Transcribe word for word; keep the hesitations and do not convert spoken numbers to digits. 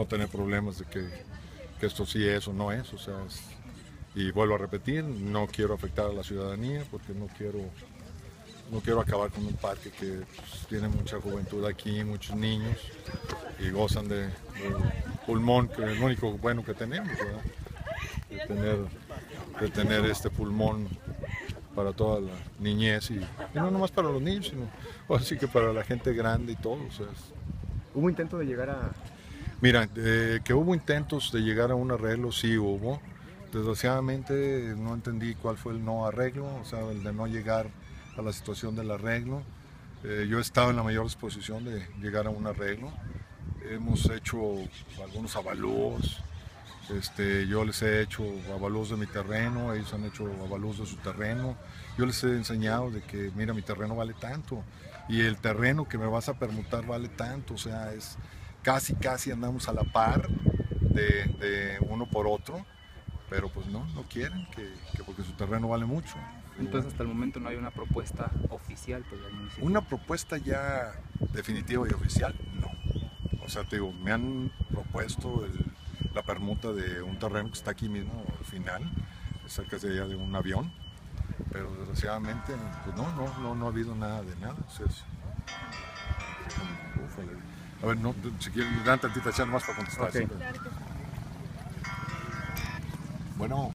no tener problemas de que, que esto sí es o no es, o sea, es, y vuelvo a repetir, no quiero afectar a la ciudadanía porque no quiero, no quiero acabar con un parque que pues, tiene mucha juventud aquí, muchos niños, y gozan de, de pulmón, que es lo único bueno que tenemos, ¿verdad? De tener, de tener este pulmón para toda la niñez y, y no nomás para los niños, sino así que para la gente grande y todo. O sea, es... ¿Hubo intento de llegar a...? Mira, eh, que hubo intentos de llegar a un arreglo, sí hubo. Desgraciadamente no entendí cuál fue el no arreglo, o sea, el de no llegar a la situación del arreglo. Eh, yo he estado en la mayor disposición de llegar a un arreglo. Hemos hecho algunos avalúos. Este, yo les he hecho avalúos de mi terreno, ellos han hecho avalúos de su terreno. Yo les he enseñado de que, mira, mi terreno vale tanto y el terreno que me vas a permutar vale tanto. O sea, es casi, casi andamos a la par de, de uno por otro, pero pues no, no quieren, que, que porque su terreno vale mucho. Entonces hasta el momento no hay una propuesta oficial pues, del municipio. Una propuesta ya definitiva y oficial, no. O sea, te digo, me han propuesto el, la permuta de un terreno que está aquí mismo al final, cerca de allá de un avión, pero desgraciadamente pues no, no, no, no ha habido nada de nada. O sea, es, a ver, no, si quieren, dan tantita chance más para contestar. Okay. Bueno.